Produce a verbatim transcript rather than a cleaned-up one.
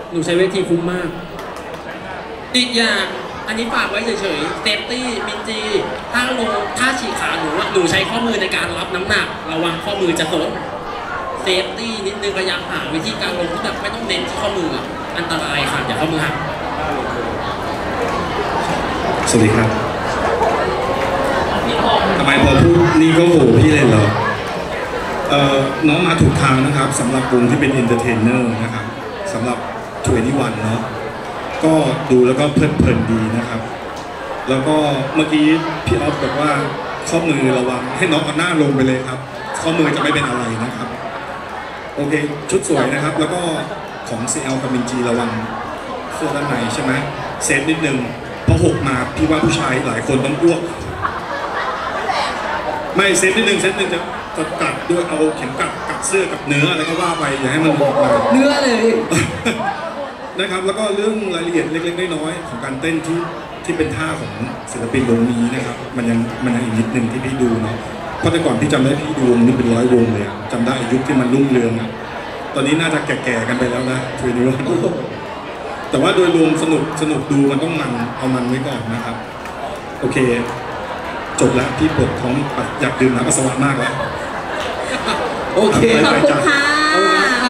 หนูใช้เวทีคุ้มมากอีกอย่างอันนี้ฝากไว้เฉยๆเซฟตี้มินจีถ้าลงถ้าฉีกขาหนูหนูใช้ข้อมือในการรับน้ำหนักระวังข้อมือจะสนเซฟตี้นิดนึงพยายามหาวิธีการลงที่แบบไม่ต้องเน้นที่ข้อมืออันตรายค่ะอย่าข้อมือหักสวัสดีครับทำไมพอพูดนี่ก็โหพี่เลยเหรอเอ่อน้องมาถูกทางนะครับสำหรับวงที่เป็นเอนเตอร์เทนเนอร์นะครับสำหรับทเวนตี้วันเนาะก็ดูแล้วก็เพลิดเพลินดีนะครับแล้วก็เมื่อกี้พี่ออฟบอกว่าข้อมือระวังให้น้องเอาหน้าลงไปเลยครับข้อมือจะไม่เป็นอะไรนะครับโอเคชุดสวยนะครับแล้วก็ของ ซี แอล กับมินจีระวังเสื้อด้านในใช่ไหมเซฟนิดนึงพอหกมาพี่ว่าผู้ชายหลายคนต้องอ้วกไม่เซฟนิดนึงเซฟนิดนึงจะจะกัดด้วยเอาเข็มกัดกัดเสื้อกับเนื้ออะไรก็ว่าไปอย่าให้มันหลุดมาเนื้อเลยนะครับแล้วก็เรื่องรายละเอียดเล็กๆน้อยๆของการเต้นที่ที่เป็นท่าของศิลปินวงนี้นะครับมันยังมันยังอีกนิดนึงที่พี่ดูเนาะเพราะแต่ก่อนพี่จำได้พี่ดูวงนี้เป็นร้อยวงเลยจำได้ยุคที่มันรุ่งเรืองอะตอนนี้น่าจะแก่ๆกันไปแล้วนะทวีนิวแต่ว่าโดยรวมสนุกสนุกดูมันต้องมันเอามันไว้ก่อนนะครับโอเคจบแล้วพี่ปวดท้องอยากดื่มน้ำปัสสาวะมากแล้วโอเคขอบคุณค่ะ